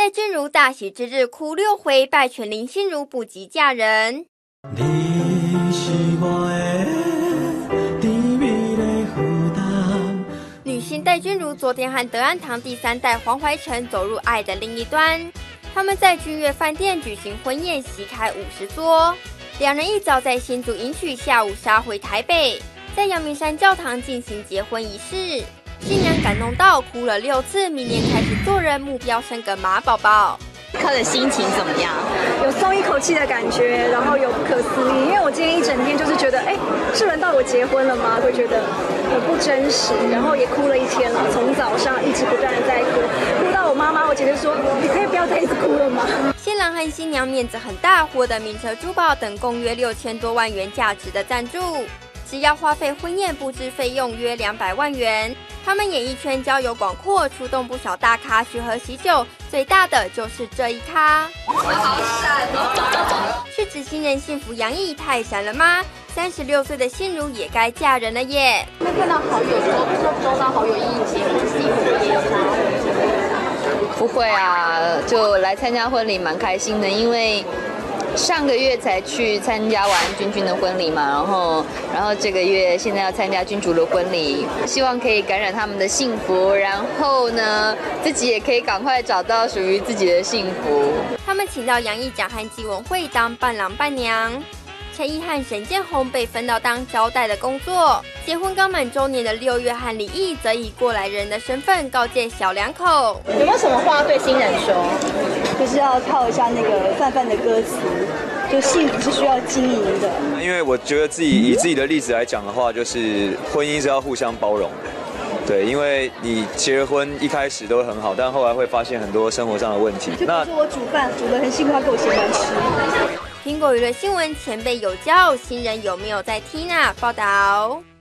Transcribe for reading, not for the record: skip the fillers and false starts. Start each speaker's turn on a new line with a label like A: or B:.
A: 戴俊如大喜之日哭6回，拜劝林心如不急嫁人。
B: 你是我的甜蜜的负担。
A: 女星戴俊如昨天和德安堂第3代黄怀晨走入爱的另一端，他们在君悦饭店举行婚宴，席开50桌。两人一早在新竹迎娶，下午杀回台北，在阳明山教堂进行结婚仪式。新娘感动到哭了6次，明年开始做人，目标生个马宝宝。
C: 刻的心情怎么样？
D: 有松一口气的感觉，然后有不可思议，因为我今天一整天就是觉得，是轮到我结婚了吗？会觉得很不真实，然后也哭了一天了，从早上一直不断的在哭，哭到我妈妈，我姐姐说，你可以不要再一直哭了吗？
A: 新郎和新娘面子很大，获得名车、珠宝等共约6000多万元价值的赞助，只要花费婚宴布置费用约200万元。他们演艺圈交友广阔，出动不少大咖去喝喜酒，最大的就是这一咖。好闪哦！是指新人幸福洋溢，太闪了吗？36岁的心如也该嫁人了耶！
C: 会看到好友周遭好友一结婚，自己会不会也有差？不会啊，就来参加婚礼蛮开心的，因为上个月才去参加完君的婚礼嘛，然后这个月现在要参加君主的婚礼，希望可以感染他们的幸福，然后呢，自己也可以赶快找到属于自己的幸福。
A: 他们请到杨一奖和纪文慧当伴郎伴娘，陈意和沈建宏被分到当招待的工作。结婚刚满周年的6月和李毅则以过来人的身份告诫小两口。
C: 有没有什么话对新人说？
D: 就是要靠一下那个范范的歌词，就幸福是需要经营的。
E: 因为我觉得以自己的例子来讲的话，就是婚姻是要互相包容的。对，因为你结婚一开始都会很好，但后来会发现很多生活上的问题。
D: 就比如说我煮饭煮得很辛苦，他给我嫌难吃。
A: 苹果娱乐新闻前辈有教，新人有没有在 Tina 报道？